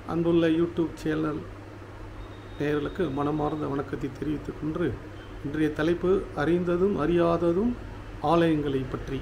அன்புள்ள YouTube channel நேயர்களுக்கு மனமார்ந்த வணக்கத்தை தெரிவித்துக் கொண்டு இன்றைய தலைப்பு அறிந்ததும் அறியாததும் ஆலயங்களை பற்றி.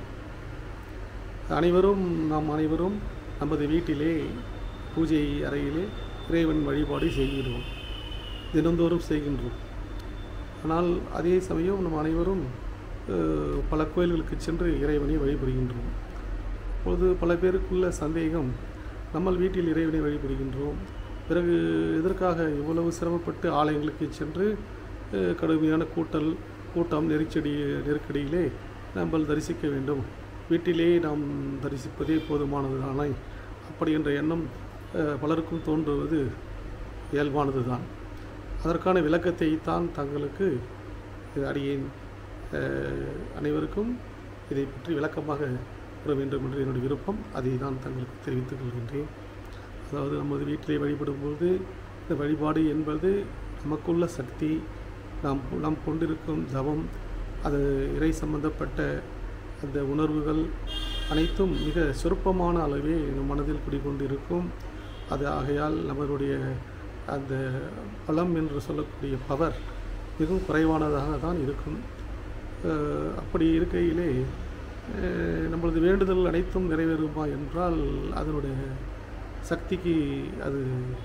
நாம் அனைவரும் நமது வீட்டிலே பூஜை அறையிலே இறைவன் வழிபாடு செய்கிறோம், தினந்தோறும் செய்கின்றோம். ஆனால் அதே சமயம் நம் அனைவரும் பல கோயில்களுக்கு சென்று இறைவனை வழிபடுகின்றோம். அப்பொழுது பல பேருக்குள்ள சந்தேகம், நம்ம வீட்டில் இறைவனை வழிபடுகின்றோம், பிறகு எதற்காக இவ்வளவு சிரமப்பட்டு ஆலயங்களுக்கு சென்று கடுமையான கூட்டம் நெருக்கடியிலே நம்ம தரிசிக்க வேண்டும், வீட்டிலே நாம் தரிசிப்பதே போதுமானதுதானே அப்படி என்ற எண்ணம் பலருக்கும் தோன்றுவது இயல்பானது தான். அதற்கான விளக்கத்தை தான் தங்களுக்கு அடியேன் அனைவருக்கும் இதை பற்றி விளக்கமாக கூற வேண்டும் என்று என்னுடைய விருப்பம். அதை தான் தங்களுக்கு தெரிவித்துக் கொள்கின்றேன். அதாவது நமது வீட்டிலே வழிபடும்போது இந்த வழிபாடு என்பது நமக்குள்ள சக்தி, நாம் கொண்டிருக்கும் ஜபம், அது இறை சம்பந்தப்பட்ட அந்த உணர்வுகள் அனைத்தும் மிக சொற்பமான அளவே நம் மனதில் குடிக்கொண்டிருக்கும். அது ஆகையால் நம்மளுடைய அந்த பலம் என்று சொல்லக்கூடிய பவர் மிகவும் குறைவானதாக தான் இருக்கும். அப்படி இருக்கையிலே நம்மளது வேண்டுதல் அனைத்தும் நிறைவேறுமா என்றால் அதனுடைய சக்திக்கு அது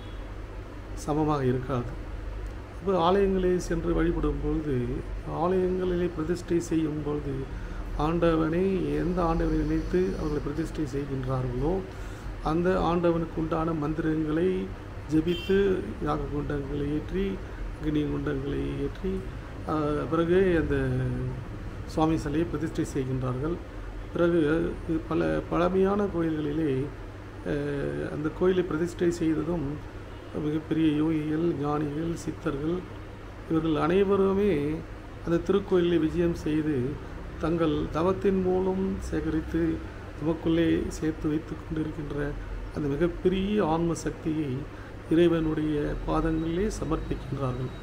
சமமாக இருக்காது. இப்போ ஆலயங்களே சென்று வழிபடும்பொழுது, ஆலயங்களிலே பிரதிஷ்டை செய்யும் பொழுது ஆண்டவனை எந்த ஆண்டவனை நினைத்து அவர்களை பிரதிஷ்டை செய்கின்றார்களோ அந்த ஆண்டவனுக்கு உண்டான மந்திரங்களை ஜெபித்து யாக குண்டங்களை ஏற்றி அக்னி குண்டங்களை ஏற்றி பிறகு அந்த சுவாமி சிலையை பிரதிஷ்டை செய்கின்றார்கள். பிறகு பழமையான கோயில்களிலே அந்த கோயிலை பிரதிஷ்டை செய்ததும் மிகப்பெரிய யோகிகள், ஞானிகள், சித்தர்கள் இவர்கள் அனைவருமே அந்த திருக்கோயிலை விஜயம் செய்து தங்கள் தவத்தின் மூலம் சேகரித்து நமக்குள்ளே சேர்த்து வைத்து கொண்டிருக்கின்ற அந்த மிகப்பெரிய ஆன்ம சக்தியை இறைவனுடைய பாதங்களிலே சமர்ப்பிக்கின்றார்கள்.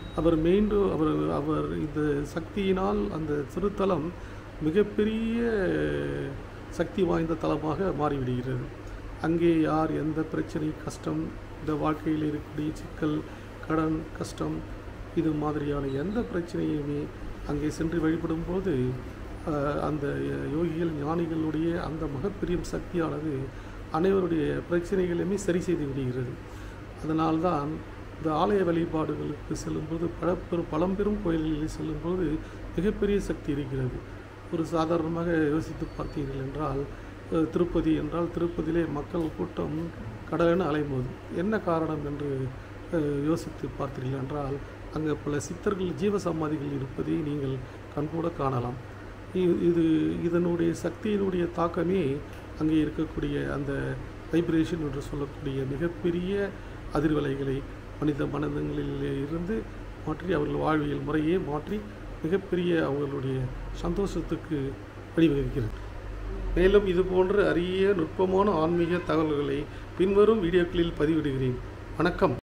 அவர் இந்த சக்தியினால் அந்த திருத்தலம் மிகப்பெரிய சக்தி வாய்ந்த தலமாக மாறிவிடுகிறது. அங்கே யார் எந்த பிரச்சனை, கஷ்டம், இந்த வாழ்க்கையில் இருக்கக்கூடிய சிக்கல், கடன், கஷ்டம், இது மாதிரியான எந்த பிரச்சனையுமே அங்கே சென்று வழிபடும்போது அந்த யோகிகள், ஞானிகளுடைய அந்த மகப்பெரிய சக்தியானது அனைவருடைய பிரச்சனைகளையுமே சரி செய்து விடுகிறது. அதனால்தான் இந்த ஆலய வழிபாடுகளுக்கு செல்லும்போது பழம்பெரும் கோயில்களில் செல்லும்போது மிகப்பெரிய சக்தி இருக்கிறது. ஒரு சாதாரணமாக யோசித்து பார்த்தீர்கள் என்றால், திருப்பதி என்றால் திருப்பதியிலே மக்கள் கூட்டம் கடலென அலைமோது என்ன காரணம் என்று யோசித்து பார்த்தீர்கள் என்றால், அங்கே பல சித்தர்கள் ஜீவசமாதிகள் இருப்பதை நீங்கள் கண்கூட காணலாம். இதனுடைய சக்தியினுடைய தாக்கமே அங்கே இருக்கக்கூடிய அந்த வைப்ரேஷன் என்று சொல்லக்கூடிய மிகப்பெரிய அதிர்வலைகளை மனித மனதங்களில் இருந்து மாற்றி அவர்கள் வாழ்வியல் முறையே மாற்றி மிகப்பெரிய அவர்களுடைய சந்தோஷத்துக்கு வழிவகுக்கிறது. மேலும் இது போன்ற அரிய நுட்பமான ஆன்மீக தகவல்களை பின்வரும் வீடியோக்களில் பதிவிடுகிறேன். வணக்கம்.